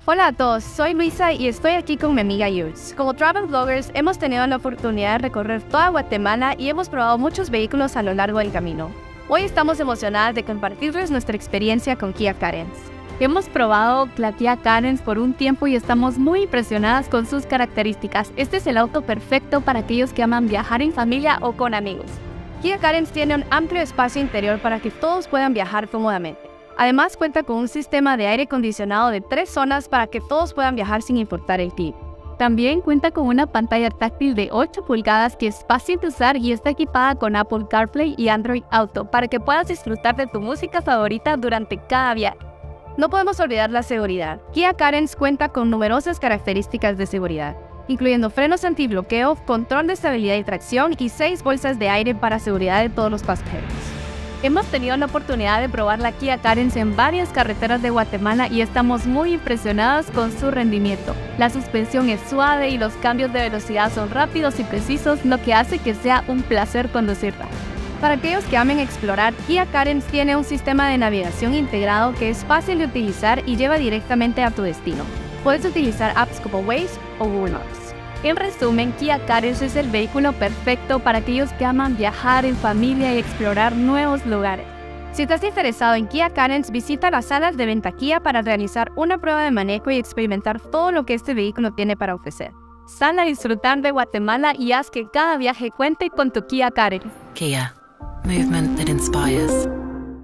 Hola a todos, soy Luisa y estoy aquí con mi amiga Yurs. Como travel bloggers hemos tenido la oportunidad de recorrer toda Guatemala y hemos probado muchos vehículos a lo largo del camino. Hoy estamos emocionadas de compartirles nuestra experiencia con Kia Carens. Hemos probado la Kia Carens por un tiempo y estamos muy impresionadas con sus características. Este es el auto perfecto para aquellos que aman viajar en familia o con amigos. Kia Carens tiene un amplio espacio interior para que todos puedan viajar cómodamente. Además cuenta con un sistema de aire acondicionado de 3 zonas para que todos puedan viajar sin importar el clima. También cuenta con una pantalla táctil de 8 pulgadas que es fácil de usar y está equipada con Apple CarPlay y Android Auto para que puedas disfrutar de tu música favorita durante cada viaje. No podemos olvidar la seguridad. Kia Carens cuenta con numerosas características de seguridad, incluyendo frenos antibloqueo, control de estabilidad y tracción y 6 bolsas de aire para seguridad de todos los pasajeros. Hemos tenido la oportunidad de probar la Kia Carens en varias carreteras de Guatemala y estamos muy impresionadas con su rendimiento. La suspensión es suave y los cambios de velocidad son rápidos y precisos, lo que hace que sea un placer conducirla. Para aquellos que amen explorar, Kia Carens tiene un sistema de navegación integrado que es fácil de utilizar y lleva directamente a tu destino. Puedes utilizar apps como Waze o Google Maps. En resumen, Kia Carens es el vehículo perfecto para aquellos que aman viajar en familia y explorar nuevos lugares. Si estás interesado en Kia Carens, visita las salas de venta Kia para realizar una prueba de manejo y experimentar todo lo que este vehículo tiene para ofrecer. Sal a disfrutar de Guatemala y haz que cada viaje cuente con tu Kia Carens. Kia, movement that inspires.